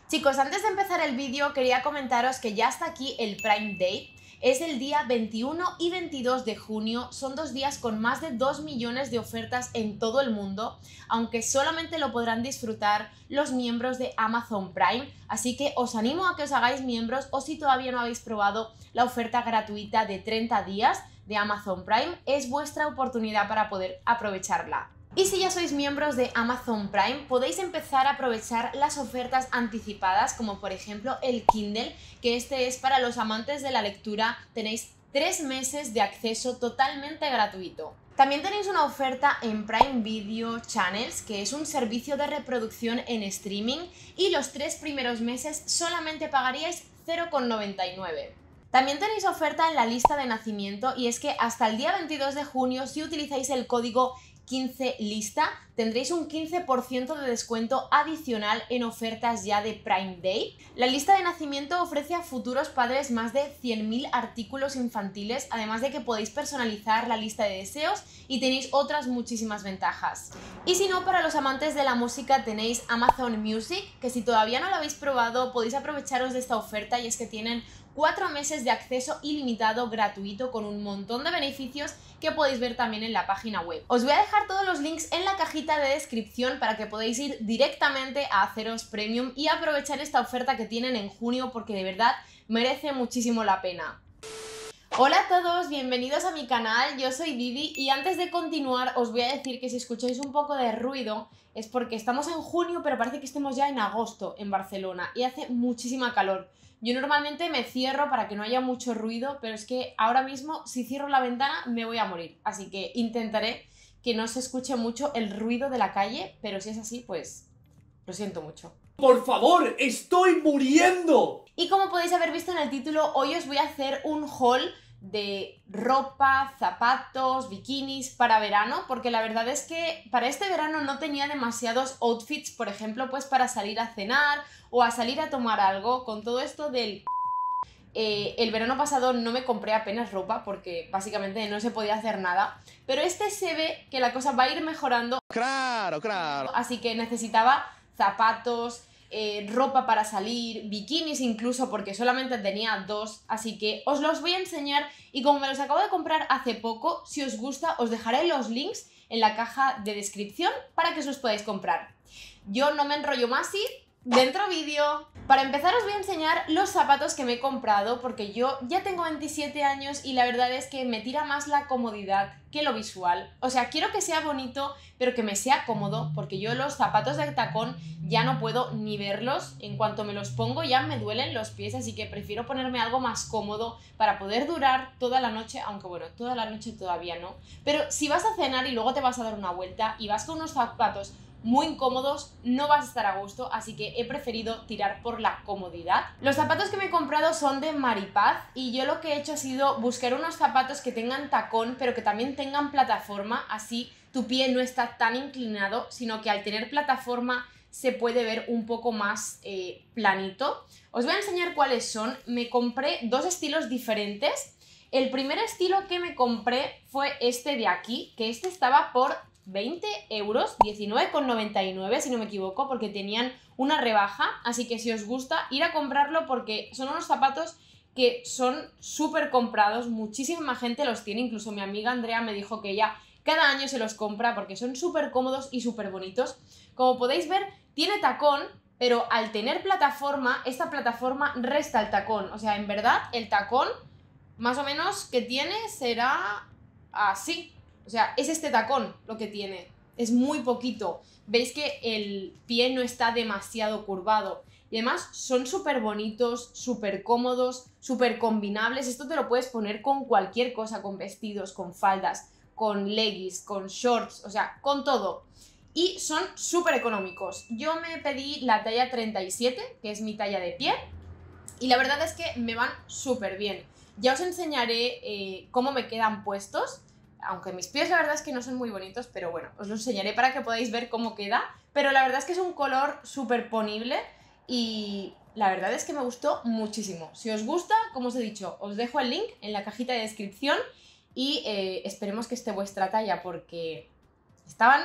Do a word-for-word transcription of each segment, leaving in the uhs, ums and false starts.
Chicos, antes de empezar el vídeo quería comentaros que ya está aquí el Prime Day. Es el día veintiuno y veintidós de junio, son dos días con más de dos millones de ofertas en todo el mundo, aunque solamente lo podrán disfrutar los miembros de Amazon Prime, así que os animo a que os hagáis miembros o si todavía no habéis probado la oferta gratuita de treinta días de Amazon Prime, es vuestra oportunidad para poder aprovecharla. Y si ya sois miembros de Amazon Prime, podéis empezar a aprovechar las ofertas anticipadas, como por ejemplo el Kindle, que este es para los amantes de la lectura. Tenéis tres meses de acceso totalmente gratuito. También tenéis una oferta en Prime Video Channels, que es un servicio de reproducción en streaming, y los tres primeros meses solamente pagaríais cero coma noventa y nueve. También tenéis oferta en la lista de nacimiento, y es que hasta el día veintidós de junio, si utilizáis el código quince lista, tendréis un quince por ciento de descuento adicional en ofertas ya de Prime Day. La lista de nacimiento ofrece a futuros padres más de cien mil artículos infantiles, además de que podéis personalizar la lista de deseos y tenéis otras muchísimas ventajas. Y si no, para los amantes de la música tenéis Amazon Music, que si todavía no lo habéis probado podéis aprovecharos de esta oferta, y es que tienen cuatro meses de acceso ilimitado gratuito con un montón de beneficios que podéis ver también en la página web. Os voy a dejar todos los links en la cajita de descripción para que podáis ir directamente a haceros premium y aprovechar esta oferta que tienen en junio, porque de verdad merece muchísimo la pena. Hola a todos, bienvenidos a mi canal, yo soy Didi y antes de continuar os voy a decir que si escucháis un poco de ruido es porque estamos en junio, pero parece que estemos ya en agosto en Barcelona y hace muchísima calor. Yo normalmente me cierro para que no haya mucho ruido, pero es que ahora mismo si cierro la ventana me voy a morir, así que intentaré que no se escuche mucho el ruido de la calle, pero si es así, pues lo siento mucho. ¡Por favor! ¡Estoy muriendo! Y como podéis haber visto en el título, hoy os voy a hacer un haul de ropa, zapatos, bikinis para verano, porque la verdad es que para este verano no tenía demasiados outfits, por ejemplo, pues para salir a cenar o a salir a tomar algo. Con todo esto del... Eh, el verano pasado no me compré apenas ropa porque básicamente no se podía hacer nada, pero este se ve que la cosa va a ir mejorando. Claro, claro. Así que necesitaba zapatos, eh, ropa para salir, bikinis incluso, porque solamente tenía dos, así que os los voy a enseñar y como me los acabo de comprar hace poco, si os gusta os dejaré los links en la caja de descripción para que os los podáis comprar. Yo no me enrollo más y dentro vídeo. Para empezar os voy a enseñar los zapatos que me he comprado, porque yo ya tengo veintisiete años y la verdad es que me tira más la comodidad que lo visual. O sea, quiero que sea bonito, pero que me sea cómodo, porque yo los zapatos de tacón ya no puedo ni verlos. En cuanto me los pongo ya me duelen los pies, así que prefiero ponerme algo más cómodo para poder durar toda la noche, aunque bueno, toda la noche todavía no. Pero si vas a cenar y luego te vas a dar una vuelta y vas con unos zapatos muy incómodos, no vas a estar a gusto, así que he preferido tirar por la comodidad. Los zapatos que me he comprado son de Maripaz y yo lo que he hecho ha sido buscar unos zapatos que tengan tacón pero que también tengan plataforma, así tu pie no está tan inclinado, sino que al tener plataforma se puede ver un poco más eh, planito. Os voy a enseñar cuáles son. Me compré dos estilos diferentes. El primer estilo que me compré fue este de aquí, que este estaba por veinte euros, diecinueve con noventa y nueve si no me equivoco, porque tenían una rebaja, así que si os gusta ir a comprarlo porque son unos zapatos que son súper comprados, muchísima gente los tiene, incluso mi amiga Andrea me dijo que ella cada año se los compra porque son súper cómodos y súper bonitos. Como podéis ver, tiene tacón, pero al tener plataforma, esta plataforma resta el tacón, o sea, en verdad el tacón más o menos que tiene será así. O sea, es este tacón lo que tiene, es muy poquito. Veis que el pie no está demasiado curvado. Y además son súper bonitos, súper cómodos, súper combinables. Esto te lo puedes poner con cualquier cosa, con vestidos, con faldas, con leggings, con shorts, o sea, con todo. Y son súper económicos. Yo me pedí la talla treinta y siete, que es mi talla de pie, y la verdad es que me van súper bien. Ya os enseñaré eh, cómo me quedan puestos. Aunque mis pies la verdad es que no son muy bonitos, pero bueno, os lo enseñaré para que podáis ver cómo queda. Pero la verdad es que es un color súper ponible y la verdad es que me gustó muchísimo. Si os gusta, como os he dicho, os dejo el link en la cajita de descripción y eh, esperemos que esté vuestra talla porque estaban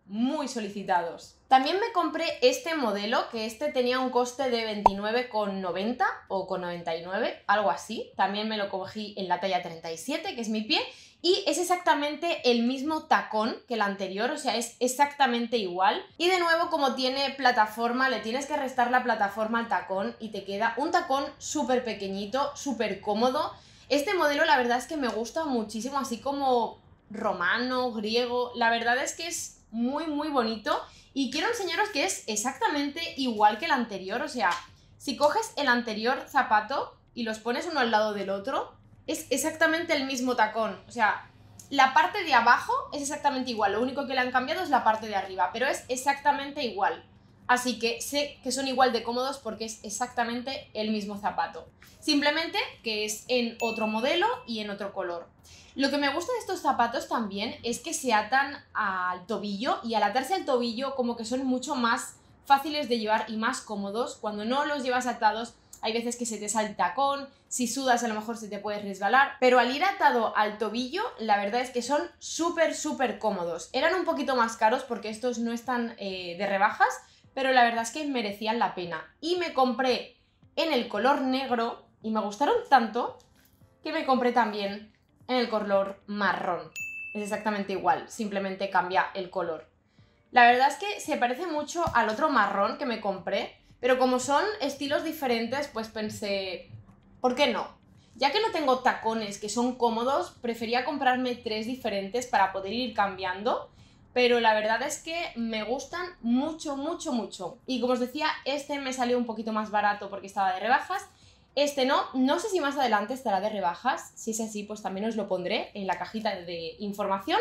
muy solicitados. También me compré este modelo, que este tenía un coste de veintinueve con noventa o con noventa y nueve, algo así. También me lo cogí en la talla treinta y siete, que es mi pie, y es exactamente el mismo tacón que el anterior, o sea, es exactamente igual. Y de nuevo, como tiene plataforma, le tienes que restar la plataforma al tacón y te queda un tacón súper pequeñito, súper cómodo. Este modelo la verdad es que me gusta muchísimo, así como romano, griego, la verdad es que es muy muy bonito y quiero enseñaros que es exactamente igual que el anterior, o sea, si coges el anterior zapato y los pones uno al lado del otro, es exactamente el mismo tacón, o sea, la parte de abajo es exactamente igual, lo único que le han cambiado es la parte de arriba, pero es exactamente igual. Así que sé que son igual de cómodos porque es exactamente el mismo zapato. Simplemente que es en otro modelo y en otro color. Lo que me gusta de estos zapatos también es que se atan al tobillo y al atarse al tobillo como que son mucho más fáciles de llevar y más cómodos. Cuando no los llevas atados hay veces que se te sale el tacón, si sudas a lo mejor se te puede resbalar, pero al ir atado al tobillo la verdad es que son súper súper cómodos. Eran un poquito más caros porque estos no están eh, de rebajas, pero la verdad es que merecían la pena. Y me compré en el color negro y me gustaron tanto que me compré también en el color marrón. Es exactamente igual, simplemente cambia el color. La verdad es que se parece mucho al otro marrón que me compré, pero como son estilos diferentes, pues pensé, ¿por qué no? Ya que no tengo tacones que son cómodos, prefería comprarme tres diferentes para poder ir cambiando. Pero la verdad es que me gustan mucho, mucho, mucho. Y como os decía, este me salió un poquito más barato porque estaba de rebajas. Este no, no sé si más adelante estará de rebajas. Si es así, pues también os lo pondré en la cajita de información.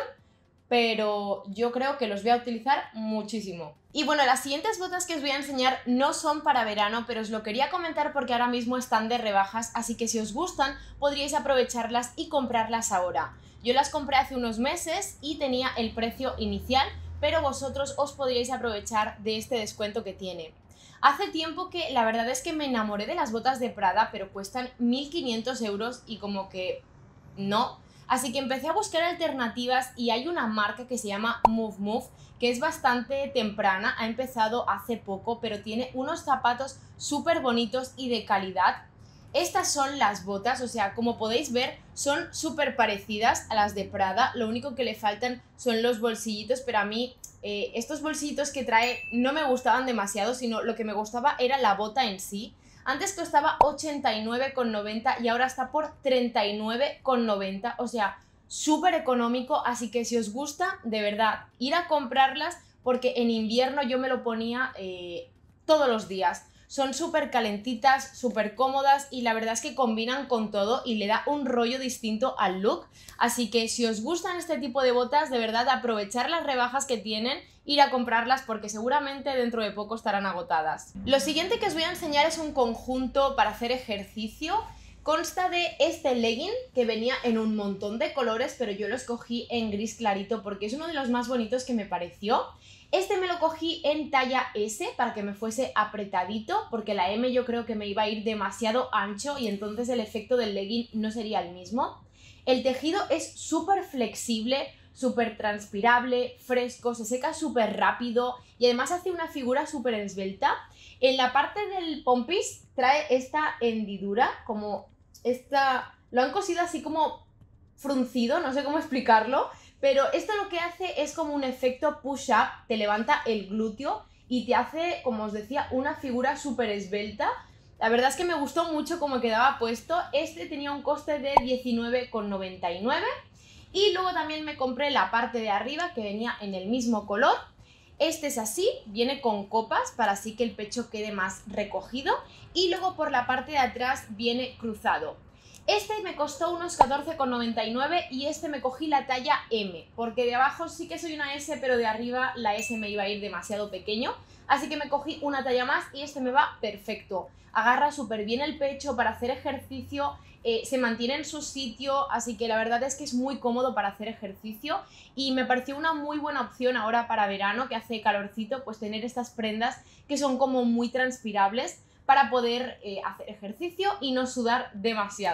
Pero yo creo que los voy a utilizar muchísimo. Y bueno, las siguientes botas que os voy a enseñar no son para verano, pero os lo quería comentar porque ahora mismo están de rebajas, así que si os gustan podríais aprovecharlas y comprarlas ahora. Yo las compré hace unos meses y tenía el precio inicial, pero vosotros os podríais aprovechar de este descuento que tiene. Hace tiempo que la verdad es que me enamoré de las botas de Prada, pero cuestan mil quinientos euros y como que no. Así que empecé a buscar alternativas y hay una marca que se llama Move Move, que es bastante temprana, ha empezado hace poco, pero tiene unos zapatos súper bonitos y de calidad. Estas son las botas, o sea, como podéis ver, son súper parecidas a las de Prada, lo único que le faltan son los bolsillitos, pero a mí eh, estos bolsillitos que trae no me gustaban demasiado, sino lo que me gustaba era la bota en sí. Antes costaba ochenta y nueve con noventa y ahora está por treinta y nueve con noventa, o sea, súper económico, así que si os gusta, de verdad, ir a comprarlas porque en invierno yo me lo ponía eh, todos los días. Son súper calentitas, súper cómodas y la verdad es que combinan con todo y le da un rollo distinto al look. Así que si os gustan este tipo de botas, de verdad aprovechar las rebajas que tienen, ir a comprarlas porque seguramente dentro de poco estarán agotadas. Lo siguiente que os voy a enseñar es un conjunto para hacer ejercicio. Consta de este legging que venía en un montón de colores, pero yo lo escogí en gris clarito porque es uno de los más bonitos que me pareció. Este me lo cogí en talla ese para que me fuese apretadito, porque la eme yo creo que me iba a ir demasiado ancho y entonces el efecto del legging no sería el mismo. El tejido es súper flexible, súper transpirable, fresco, se seca súper rápido y además hace una figura súper esbelta. En la parte del pompis trae esta hendidura, como esta... lo han cosido así como fruncido, no sé cómo explicarlo. Pero esto lo que hace es como un efecto push-up, te levanta el glúteo y te hace, como os decía, una figura súper esbelta. La verdad es que me gustó mucho cómo quedaba puesto. Este tenía un coste de diecinueve con noventa y nueve y luego también me compré la parte de arriba que venía en el mismo color. Este es así, viene con copas para así que el pecho quede más recogido y luego por la parte de atrás viene cruzado. Este me costó unos catorce con noventa y nueve y este me cogí la talla eme, porque de abajo sí que soy una ese, pero de arriba la ese me iba a ir demasiado pequeño, así que me cogí una talla más y este me va perfecto. Agarra súper bien el pecho para hacer ejercicio, eh, se mantiene en su sitio, así que la verdad es que es muy cómodo para hacer ejercicio y me pareció una muy buena opción ahora para verano, que hace calorcito, pues tener estas prendas que son como muy transpirables para poder eh, hacer ejercicio y no sudar demasiado.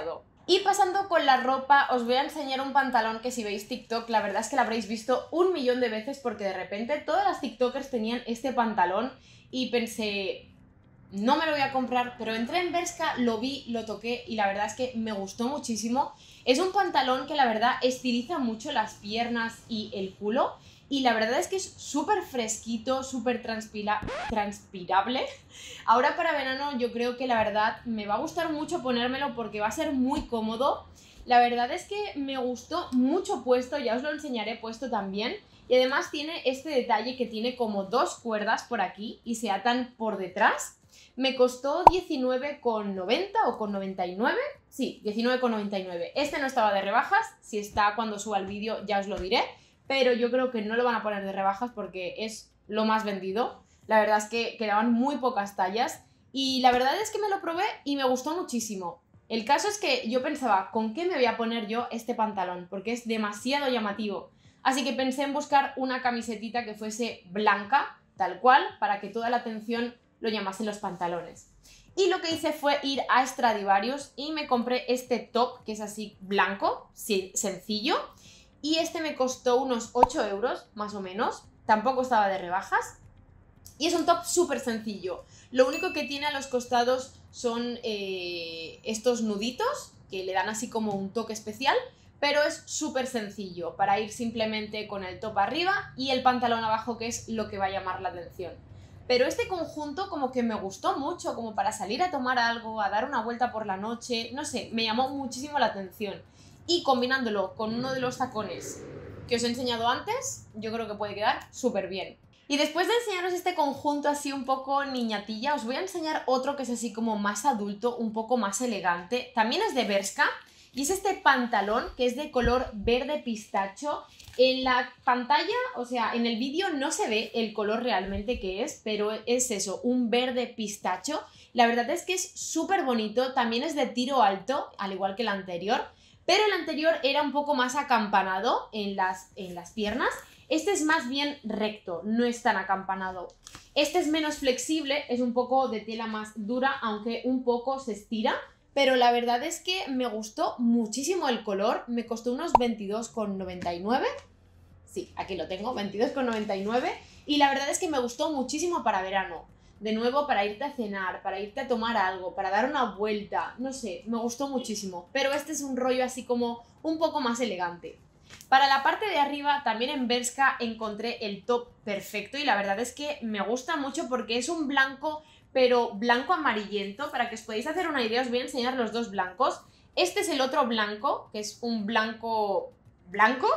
Y pasando con la ropa, os voy a enseñar un pantalón que si veis TikTok, la verdad es que lo habréis visto un millón de veces porque de repente todas las TikTokers tenían este pantalón y pensé, no me lo voy a comprar, pero entré en Bershka, lo vi, lo toqué y la verdad es que me gustó muchísimo. Es un pantalón que la verdad estiliza mucho las piernas y el culo y la verdad es que es súper fresquito, súper transpira transpirable. Ahora para verano yo creo que la verdad me va a gustar mucho ponérmelo porque va a ser muy cómodo. La verdad es que me gustó mucho puesto, ya os lo enseñaré puesto también. Y además tiene este detalle que tiene como dos cuerdas por aquí y se atan por detrás. Me costó diecinueve con noventa o con noventa y nueve. Sí, diecinueve con noventa y nueve. Este no estaba de rebajas, si está cuando suba el vídeo ya os lo diré. Pero yo creo que no lo van a poner de rebajas porque es lo más vendido. La verdad es que quedaban muy pocas tallas y la verdad es que me lo probé y me gustó muchísimo. El caso es que yo pensaba, ¿con qué me voy a poner yo este pantalón? Porque es demasiado llamativo. Así que pensé en buscar una camisetita que fuese blanca, tal cual, para que toda la atención lo llamasen los pantalones. Y lo que hice fue ir a Stradivarius y me compré este top, que es así blanco, sencillo. Y este me costó unos ocho euros, más o menos. Tampoco estaba de rebajas. Y es un top súper sencillo. Lo único que tiene a los costados son eh, estos nuditos, que le dan así como un toque especial. Pero es súper sencillo, para ir simplemente con el top arriba y el pantalón abajo, que es lo que va a llamar la atención. Pero este conjunto como que me gustó mucho, como para salir a tomar algo, a dar una vuelta por la noche. No sé, me llamó muchísimo la atención. Y combinándolo con uno de los tacones que os he enseñado antes, yo creo que puede quedar súper bien. Y después de enseñaros este conjunto así un poco niñatilla, os voy a enseñar otro que es así como más adulto, un poco más elegante. También es de Bershka y es este pantalón que es de color verde pistacho. En la pantalla, o sea, en el vídeo no se ve el color realmente que es, pero es eso, un verde pistacho. La verdad es que es súper bonito, también es de tiro alto, al igual que el anterior. Pero el anterior era un poco más acampanado en las, en las piernas. Este es más bien recto, no es tan acampanado. Este es menos flexible, es un poco de tela más dura, aunque un poco se estira. Pero la verdad es que me gustó muchísimo el color. Me costó unos veintidós con noventa y nueve. Sí, aquí lo tengo, veintidós con noventa y nueve. Y la verdad es que me gustó muchísimo para verano. De nuevo, para irte a cenar, para irte a tomar algo, para dar una vuelta, no sé, me gustó muchísimo. Pero este es un rollo así como un poco más elegante. Para la parte de arriba, también en Bershka encontré el top perfecto y la verdad es que me gusta mucho porque es un blanco, pero blanco amarillento. Para que os podáis hacer una idea, os voy a enseñar los dos blancos. Este es el otro blanco, que es un blanco blanco.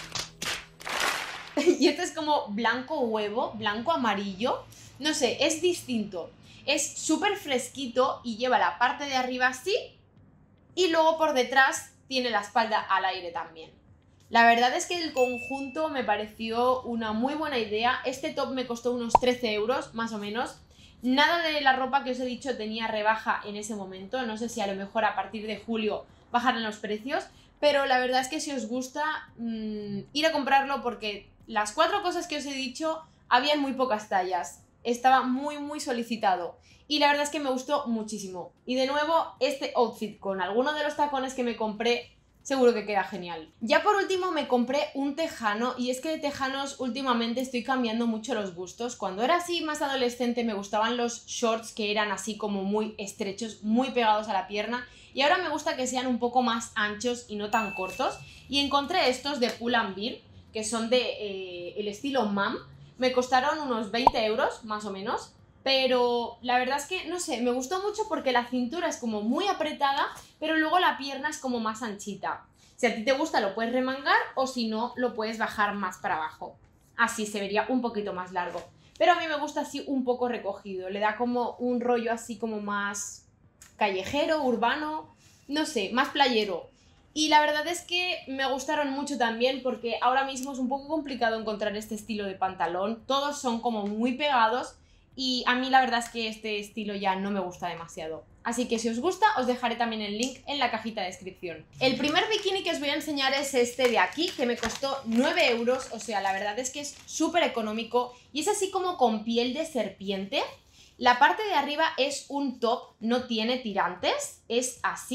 Y este es como blanco huevo, blanco amarillo. No sé, es distinto. Es súper fresquito y lleva la parte de arriba así. Y luego por detrás tiene la espalda al aire también. La verdad es que el conjunto me pareció una muy buena idea. Este top me costó unos trece euros, más o menos. Nada de la ropa que os he dicho tenía rebaja en ese momento. No sé si a lo mejor a partir de julio bajarán los precios. Pero la verdad es que si os gusta, mmm, ir a comprarlo porque las cuatro cosas que os he dicho habían muy pocas tallas. Estaba muy muy solicitado y la verdad es que me gustó muchísimo. Y de nuevo, este outfit con alguno de los tacones que me compré seguro que queda genial. Ya por último me compré un tejano y es que de tejanos últimamente estoy cambiando mucho los gustos. Cuando era así más adolescente me gustaban los shorts que eran así como muy estrechos, muy pegados a la pierna y ahora me gusta que sean un poco más anchos y no tan cortos y encontré estos de Pull and Bear que son de eh, el estilo mom. Me costaron unos veinte euros, más o menos, pero la verdad es que, no sé, me gustó mucho porque la cintura es como muy apretada, pero luego la pierna es como más anchita. Si a ti te gusta lo puedes remangar o si no, lo puedes bajar más para abajo. Así se vería un poquito más largo. Pero a mí me gusta así un poco recogido, le da como un rollo así como más callejero, urbano, no sé, más playero. Y la verdad es que me gustaron mucho también porque ahora mismo es un poco complicado encontrar este estilo de pantalón. Todos son como muy pegados y a mí la verdad es que este estilo ya no me gusta demasiado. Así que si os gusta os dejaré también el link en la cajita de descripción. El primer bikini que os voy a enseñar es este de aquí, que me costó nueve euros. O sea, la verdad es que es súper económico y es así como con piel de serpiente. La parte de arriba es un top, no tiene tirantes, es así.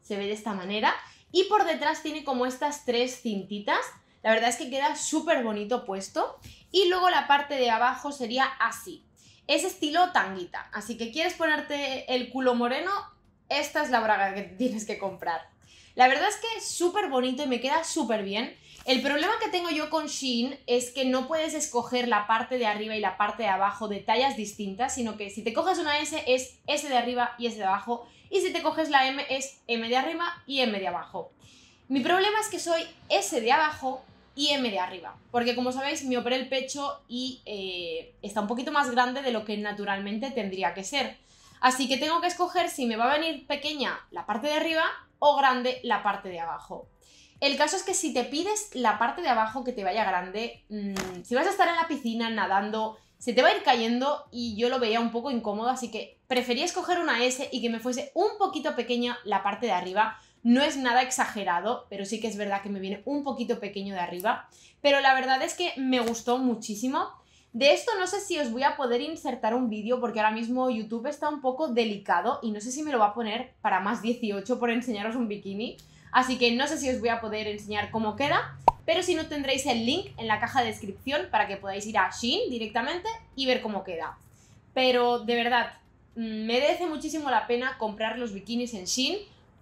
se ve de esta manera. Y por detrás tiene como estas tres cintitas. La verdad es que queda súper bonito puesto. Y luego la parte de abajo sería así. Es estilo tanguita. Así que quieres ponerte el culo moreno, esta es la braga que tienes que comprar. La verdad es que es súper bonito y me queda súper bien. El problema que tengo yo con Shein es que no puedes escoger la parte de arriba y la parte de abajo de tallas distintas, sino que si te coges una S es S de arriba y S de abajo, y si te coges la M es M de arriba y M de abajo. Mi problema es que soy S de abajo y M de arriba, porque como sabéis me operé el pecho y eh, está un poquito más grande de lo que naturalmente tendría que ser. Así que tengo que escoger si me va a venir pequeña la parte de arriba o grande la parte de abajo. El caso es que si te pides la parte de abajo que te vaya grande, mmm, si vas a estar en la piscina nadando, se te va a ir cayendo y yo lo veía un poco incómodo, así que prefería escoger una S y que me fuese un poquito pequeña la parte de arriba. No es nada exagerado, pero sí que es verdad que me viene un poquito pequeño de arriba. Pero la verdad es que me gustó muchísimo. De esto no sé si os voy a poder insertar un vídeo porque ahora mismo YouTube está un poco delicado y no sé si me lo va a poner para más dieciocho por enseñaros un bikini. Así que no sé si os voy a poder enseñar cómo queda, pero si no tendréis el link en la caja de descripción para que podáis ir a Shein directamente y ver cómo queda. Pero de verdad, merece muchísimo la pena comprar los bikinis en Shein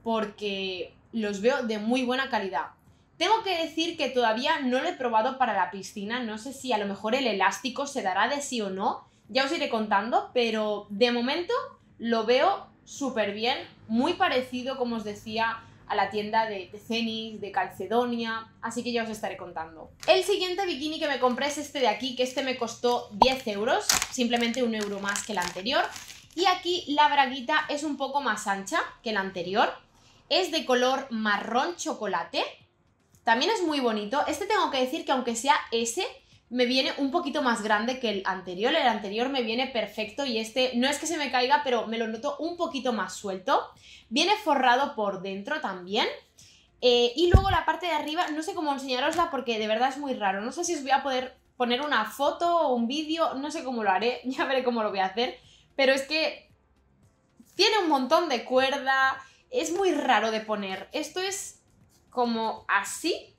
porque los veo de muy buena calidad. Tengo que decir que todavía no lo he probado para la piscina, no sé si a lo mejor el elástico se dará de sí o no, ya os iré contando, pero de momento lo veo súper bien, muy parecido, como os decía, a la tienda de Tezenis, de Calcedonia, así que ya os estaré contando. El siguiente bikini que me compré es este de aquí, que este me costó diez euros, simplemente un euro más que el anterior, y aquí la braguita es un poco más ancha que la anterior, es de color marrón chocolate. También es muy bonito. Este tengo que decir que aunque sea S, me viene un poquito más grande que el anterior. El anterior me viene perfecto y este no es que se me caiga, pero me lo noto un poquito más suelto. Viene forrado por dentro también. Eh, y luego la parte de arriba, no sé cómo enseñarosla porque de verdad es muy raro. No sé si os voy a poder poner una foto o un vídeo, no sé cómo lo haré, ya veré cómo lo voy a hacer. Pero es que tiene un montón de cuerda, es muy raro de poner. Esto es como así,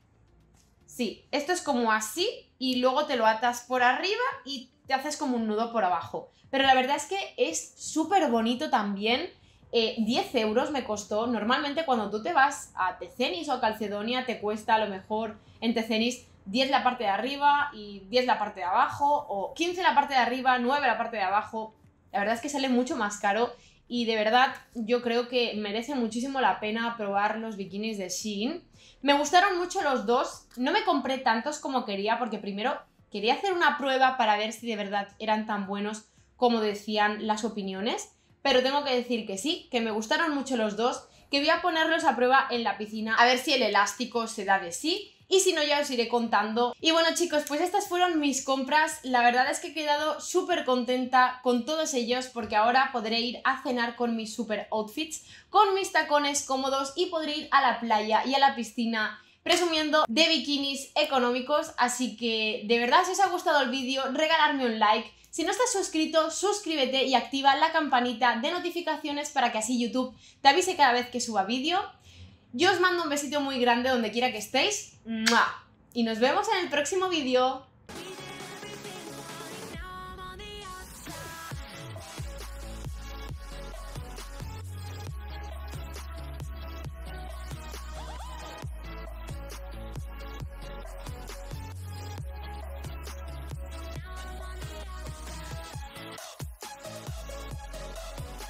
sí, esto es como así y luego te lo atas por arriba y te haces como un nudo por abajo, pero la verdad es que es súper bonito también. eh, diez euros me costó. Normalmente cuando tú te vas a Tezenis o a Calcedonia te cuesta a lo mejor en Tezenis diez la parte de arriba y diez la parte de abajo, o quince la parte de arriba, nueve la parte de abajo. La verdad es que sale mucho más caro. Y de verdad yo creo que merece muchísimo la pena probar los bikinis de Shein. Me gustaron mucho los dos, no me compré tantos como quería porque primero quería hacer una prueba para ver si de verdad eran tan buenos como decían las opiniones, pero tengo que decir que sí, que me gustaron mucho los dos, que voy a ponerlos a prueba en la piscina a ver si el elástico se da de sí. Y si no, ya os iré contando. Y bueno, chicos, pues estas fueron mis compras. La verdad es que he quedado súper contenta con todos ellos porque ahora podré ir a cenar con mis super outfits, con mis tacones cómodos y podré ir a la playa y a la piscina presumiendo de bikinis económicos. Así que de verdad, si os ha gustado el vídeo, regalarme un like. Si no estás suscrito, suscríbete y activa la campanita de notificaciones para que así YouTube te avise cada vez que suba vídeo. Yo os mando un besito muy grande donde quiera que estéis. ¡Mua! Y nos vemos en el próximo vídeo.